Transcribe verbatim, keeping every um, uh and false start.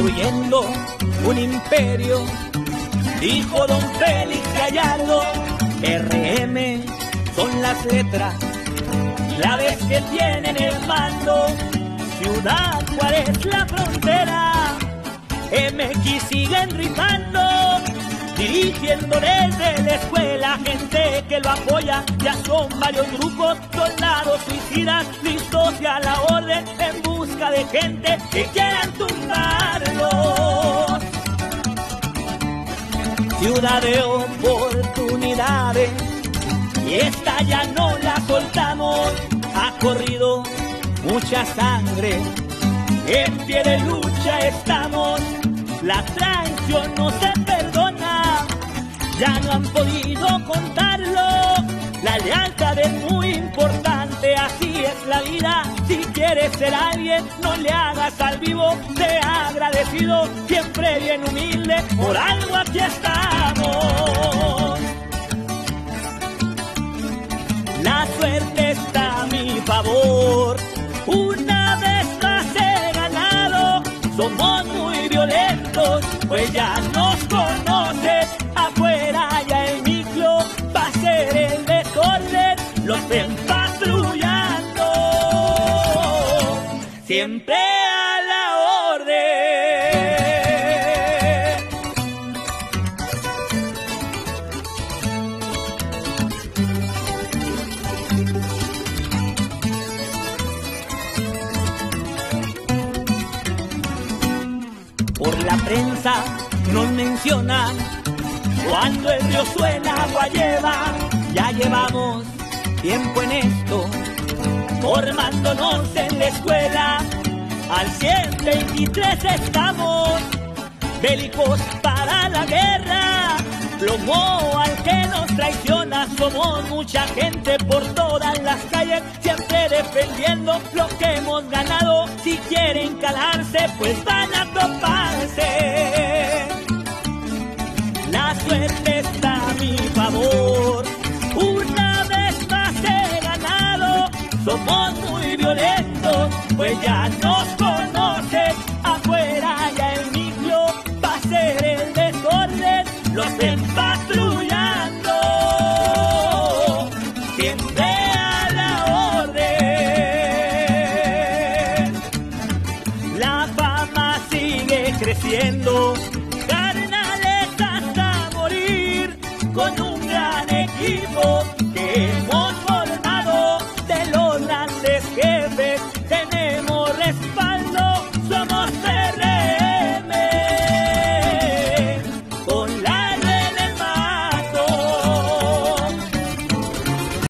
construyendo un imperio, dijo don Félix Gallardo. R M son las letras claves que tienen el mando. Ciudad Juárez la frontera, M X siguen rifando, dirigiendo desde la escuela gente que lo apoya. Ya son varios grupos, soldados suicidas, listos y a la orden en busca de gente que quieran tumbarlos. Ciudad de oportunidades, y esta ya no la soltamos. Ha corrido mucha sangre, en pie de lucha estamos. La traición no se perdona, ya no han podido contarlo. La lealtad es muy importante, así es la vida. Si quieres ser alguien, no le hagas al vivo. Sé agradecido, siempre bien humilde, por algo aquí estamos. La suerte está a mi favor, una vez más he ganado. Somos muy violentos, pues ya nos conocen. Afuera ya el micro va a ser el desorden, los ven patrullando, siempre a la orden. Por la prensa nos mencionan, cuando el río suena agua lleva. Ya llevamos tiempo en esto, formándonos en la escuela. Al ciento veintitrés estamos, bélicos para la guerra. Plomo al que nos traiciona, somos mucha gente por todas las calles, siempre defendiendo lo que hemos ganado. Si quieren calarse, pues van a toparse. La suerte está a mi favor, una vez más he ganado. Somos muy violentos, pues ya nos conocen. Afuera ya el micro va a ser el desorden, los ven patrullando, siempre a la orden. La fama sigue creciendo, carnales hasta morir, con un gran equipo que hemos